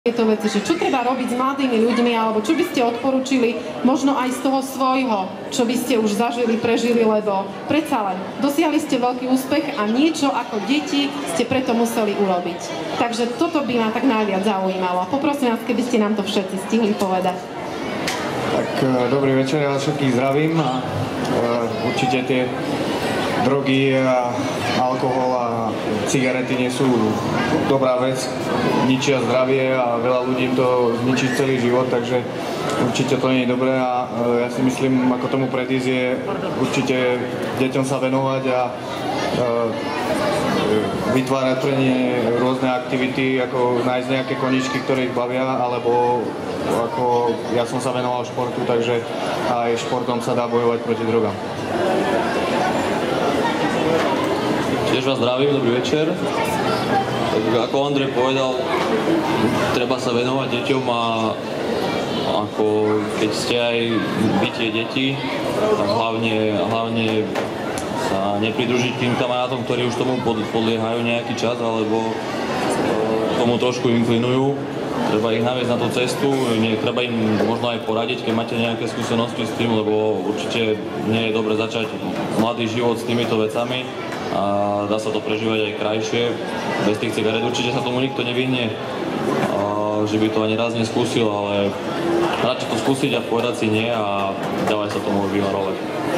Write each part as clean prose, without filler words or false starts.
tieto veci, že čo treba robiť s mladými ľuďmi, alebo čo by ste odporúčili možno aj z toho svojho, čo by ste už zažili, prežili, lebo predsa len dosiahli ste veľký úspech a niečo ako deti ste preto museli urobiť. Takže toto by ma tak najviac zaujímalo. Poprosím vás, keby ste nám to všetci stihli povedať. Tak dobrý večer, ja všetkých zdravím a určite tie drogy a alkohol a cigarety nie sú dobrá vec, ničia zdravie a veľa ľudí to zničí celý život, takže určite to nie je dobré a ja si myslím, ako tomu predísť je určite deťom sa venovať a vytvárať pre ne rôzne aktivity, ako nájsť nejaké koničky, ktoré ich bavia, alebo ako ja som sa venoval športu, takže aj športom sa dá bojovať proti drogám. Tiež vás zdravím, dobrý večer. Tak ako Andrej povedal, treba sa venovať deťom a ako keď ste aj bytie deti, tak hlavne sa nepridružiť tým kamarátom, ktorí už tomu podliehajú nejaký čas alebo tomu trošku inklinujú. Treba ich naviesť na tú cestu, treba im možno aj poradiť, keď máte nejaké skúsenosti s tým, lebo určite nie je dobre začať mladý život s týmito vecami a dá sa to prežívať aj krajšie, bez tých cigaret. Určite sa tomu nikto nevyhne, že by to ani raz neskúsil, ale radšej to skúsiť a povedať si nie a ďalej sa tomu vyvarovať.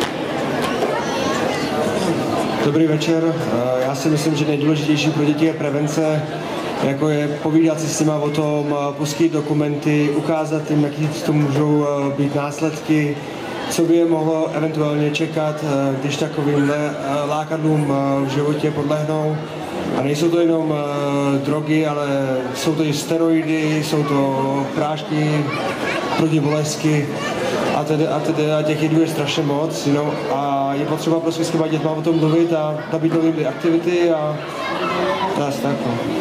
Dobrý večer, já si myslím, že nejdůležitější pro děti je prevence, jako je povídat si s nima o tom, pustit dokumenty, ukázat jim, jaký to můžou být následky, co by je mohlo eventuálně čekat, když takovýmhle lákadlům v životě podlehnou. A nejsou to jenom drogy, ale jsou to i steroidy, jsou to prášky proti bolesti a těch jedů je strašně moc, a je potřeba prostě s těma dětma o tom mluvit a nabít nové aktivity a tak.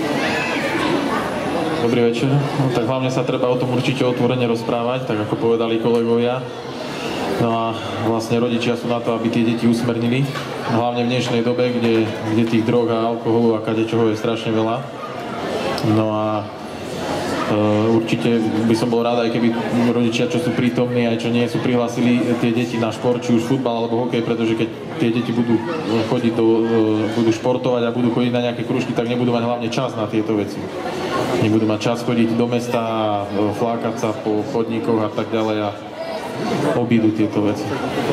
Dobrý večer. No, tak hlavne sa treba o tom určite otvorene rozprávať, tak ako povedali kolegovia. No a vlastne rodičia sú na to, aby tie deti usmernili. Hlavne v dnešnej dobe, kde tých drog a alkoholu a kadečoho je strašne veľa. No a určite by som bol rád, aj keby rodičia, čo sú prítomní, aj čo nie sú, prihlásili tie deti na šport, či už futbal alebo hokej, pretože keď tie deti budú chodiť budú športovať a budú chodiť na nejaké krúžky, tak nebudú mať hlavne čas na tieto veci. Nebudú mať čas chodiť do mesta a flákať sa po chodníkoch a tak ďalej a obídu tieto veci.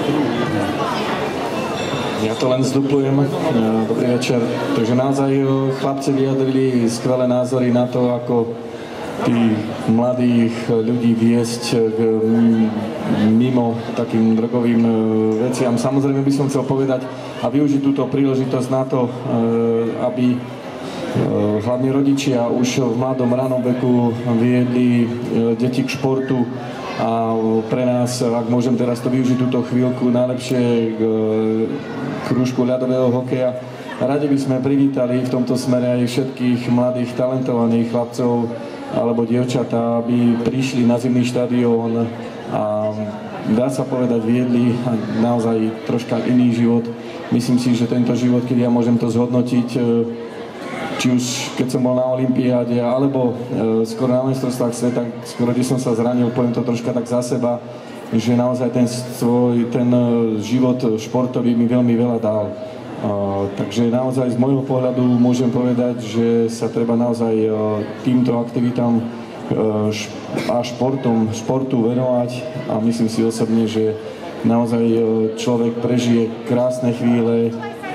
Ja to len zduplujem. Dobrý večer. Takže naozaj chlapci vyjadrili skvelé názory na to, ako tých mladých ľudí viesť mimo takým drogovým veciam. Samozrejme by som chcel povedať a využiť túto príležitosť na to, aby hlavne rodičia už v mladom ranom veku viedli deti k športu a pre nás, ak môžem teraz to využiť túto chvíľku, najlepšie k krúžku ľadového hokeja. Radi by sme privítali v tomto smere aj všetkých mladých talentovaných chlapcov alebo dievčatá, aby prišli na zimný štadión a dá sa povedať, viedli naozaj troška iný život. Myslím si, že tento život, keď ja môžem to zhodnotiť, či už keď som bol na olympiáde, alebo skoro na majstrovstvách sveta, skoro kde som sa zranil, poviem to troška tak za seba, že naozaj ten život športový mi veľmi veľa dal. Takže naozaj z môjho pohľadu môžem povedať, že sa treba naozaj týmto aktivitám a športu venovať a myslím si osobne, že naozaj človek prežije krásne chvíle.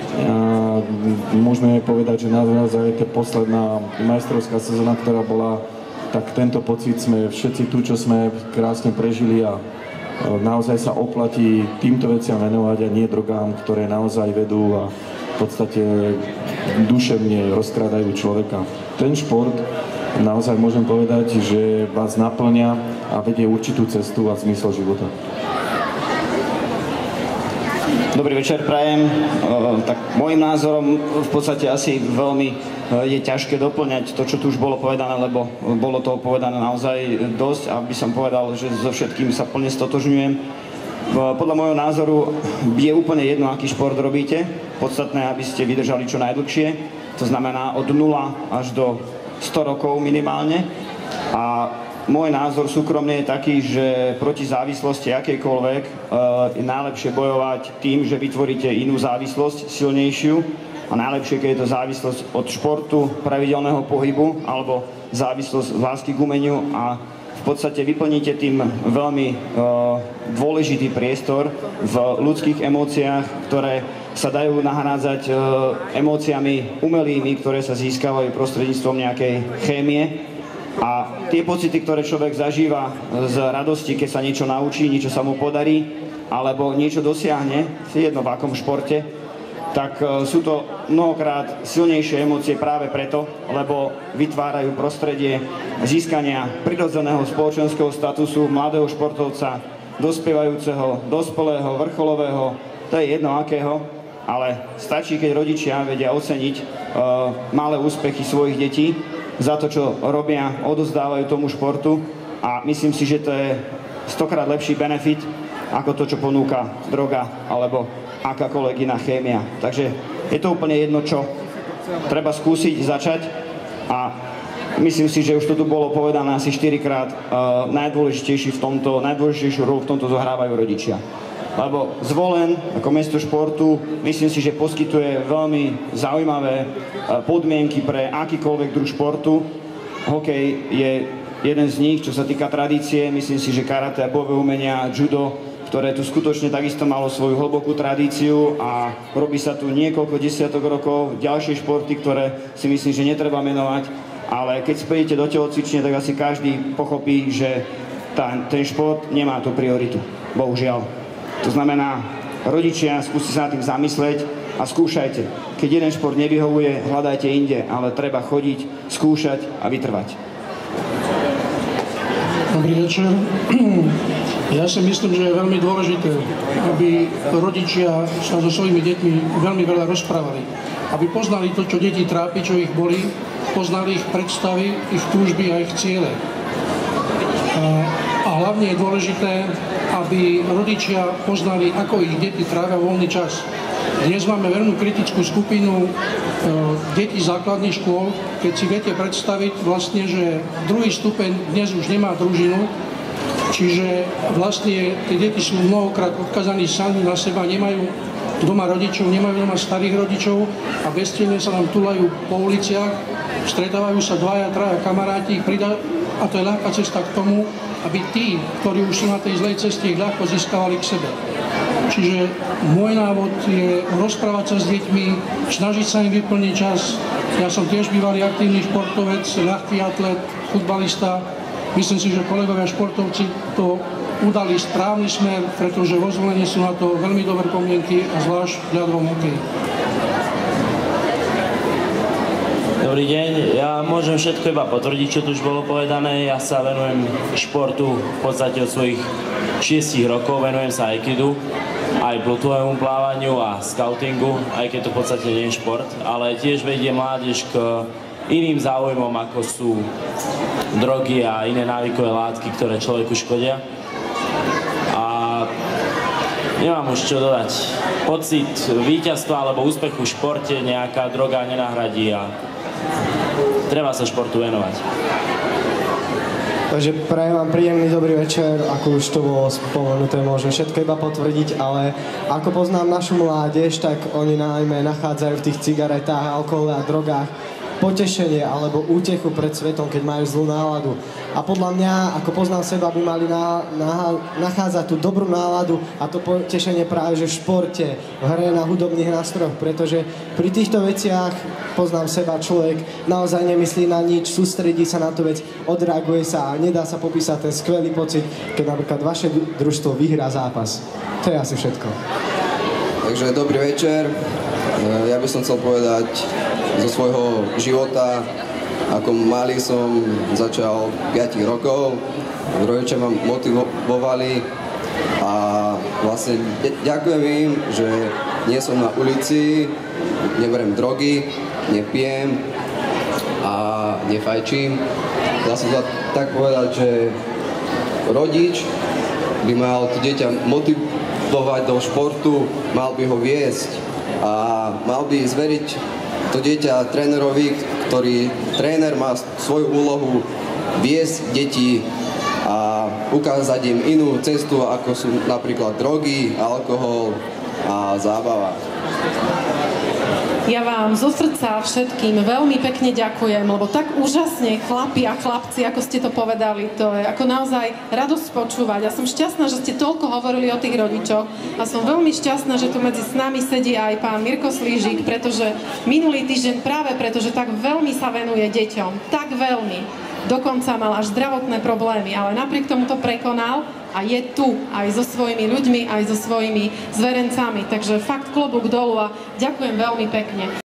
Môžeme povedať, že naozaj je to posledná majstrovská sezóna, ktorá bola, tak tento pocit sme všetci tu, čo sme krásne prežili a naozaj sa oplatí týmto veciam venovať a nie drogám, ktoré naozaj vedú a v podstate duševne rozkrádajú človeka. Ten šport naozaj môžem povedať, že vás naplňa a vedie určitú cestu a zmysel života. Dobrý večer prajem. Tak môjim názorom v podstate asi veľmi je ťažké doplňať to, čo tu už bolo povedané, lebo bolo toho povedané naozaj dosť, aby som povedal, že so všetkým sa plne stotožňujem. Podľa môjho názoru je úplne jedno, aký šport robíte. Podstatné, aby ste vydržali čo najdlhšie. To znamená od 0 až do 100 rokov minimálne. A môj názor súkromne je taký, že proti závislosti akejkoľvek je najlepšie bojovať tým, že vytvoríte inú závislosť, silnejšiu, a najlepšie, keď je to závislosť od športu, pravidelného pohybu alebo závislosť z lásky k umeniu, a v podstate vyplníte tým veľmi dôležitý priestor v ľudských emóciách, ktoré sa dajú nahrádzať emóciami umelými, ktoré sa získavajú prostredníctvom nejakej chémie. A tie pocity, ktoré človek zažíva z radosti, keď sa niečo naučí, niečo sa mu podarí, alebo niečo dosiahne, jedno v akom športe, tak sú to mnohokrát silnejšie emócie práve preto, lebo vytvárajú prostredie získania prirodzeného spoločenského statusu mladého športovca, dospievajúceho, dospelého, vrcholového, to je jedno akého, ale stačí, keď rodičia vedia oceniť malé úspechy svojich detí za to, čo robia, odovzdávajú tomu športu, a myslím si, že to je 100-krát lepší benefit ako to, čo ponúka droga alebo akákoľvek iná chémia. Takže je to úplne jedno, čo treba skúsiť, začať, a myslím si, že už to tu bolo povedané asi 4-krát, najdôležitejšiu rolu v tomto zohrávajú rodičia. Lebo Zvolen ako mesto športu, myslím si, že poskytuje veľmi zaujímavé podmienky pre akýkoľvek druh športu. Hokej je jeden z nich, čo sa týka tradície. Myslím si, že karate a bojové umenia, judo, ktoré tu skutočne takisto malo svoju hlbokú tradíciu a robí sa tu niekoľko desiatok rokov. Ďalšie športy, ktoré si myslím, že netreba menovať, ale keď spojíte do telocvične, tak asi každý pochopí, že ten šport nemá tú prioritu. Bohužiaľ. To znamená, rodičia, skúste sa nad tým zamyslieť a skúšajte. Keď jeden šport nevyhovuje, hľadajte inde, ale treba chodiť, skúšať a vytrvať. Dobrý večer. Ja si myslím, že je veľmi dôležité, aby rodičia sa so svojimi deťmi veľmi veľa rozprávali. Aby poznali to, čo deti trápi, čo ich bolí, poznali ich predstavy, ich túžby a ich ciele. A hlavne je dôležité, aby rodičia poznali, ako ich deti trávia voľný čas. Dnes máme veľmi kritickú skupinu detí základných škôl, keď si viete predstaviť vlastne, že druhý stupeň dnes už nemá družinu, čiže vlastne tie deti sú mnohokrát odkazaní sami na seba, nemajú doma rodičov, nemajú doma starých rodičov a bezcielne sa nám túlajú po uliciach, stretávajú sa dvaja, traja kamaráti, a to je ľahká cesta k tomu, aby tí, ktorí už sú na tej zlej ceste, ich ľahko získavali k sebe. Čiže môj návod je rozprávať sa s deťmi, snažiť sa im vyplniť čas. Ja som tiež bývalý aktívny športovec, ľahký atlet, futbalista. Myslím si, že kolegovia športovci to udali správny smer, pretože vo Zvolení sú na to veľmi dobré podmienky a zvlášť v ľadovom hokeji. Dobrý deň, ja môžem všetko iba potvrdiť, čo tu už bolo povedané. Ja sa venujem športu v podstate od svojich 6 rokov, venujem sa aikidu, aj plutovému plávaniu a skautingu, aj keď to v podstate nie je šport, ale tiež vedie mládež k iným záujmom, ako sú drogy a iné návykové látky, ktoré človeku škodia. A nemám už čo dodať. Pocit víťazstva alebo úspechu v športe nejaká droga nenahradí a treba sa športu venovať. Takže prajem vám príjemný dobrý večer, ako už to bolo spomenuté, môžem všetko iba potvrdiť, ale ako poznám našu mládež, tak oni najmä nachádzajú v tých cigaretách, alkohole a drogách potešenie alebo útechu pred svetom, keď majú zlú náladu. A podľa mňa, ako poznám seba, by mali nachádzať tú dobrú náladu a to potešenie práve že v športe, v hre na hudobných nástrojoch, pretože pri týchto veciach poznám seba, človek naozaj nemyslí na nič, sústredí sa na tú vec, odreaguje sa a nedá sa popísať ten skvelý pocit, keď napríklad vaše družstvo vyhrá zápas. To je asi všetko. Takže dobrý večer. Ja by som chcel povedať zo svojho života. Ako malý som začal 5 rokov, rodičia ma motivovali a vlastne ďakujem im, že nie som na ulici, neberiem drogy, nepijem a nefajčím. Dá sa tak povedať, že rodič by mal to dieťa motivovať do športu, mal by ho viesť a mal by zveriť to dieťa trénerovi, ktorý tréner má svoju úlohu viesť deti a ukázať im inú cestu, ako sú napríklad drogy, alkohol a zábava. Ja vám zo srdca všetkým veľmi pekne ďakujem, lebo tak úžasne chlapi a chlapci, ako ste to povedali, to je ako naozaj radosť počúvať. Ja som šťastná, že ste toľko hovorili o tých rodičoch a som veľmi šťastná, že tu medzi s nami sedí aj pán Mirko Slížik, pretože minulý týždeň práve pretože tak veľmi sa venuje deťom, tak veľmi. Dokonca mal až zdravotné problémy, ale napriek tomu to prekonal a je tu aj so svojimi ľuďmi, aj so svojimi zverencami. Takže fakt klobúk dolu a ďakujem veľmi pekne.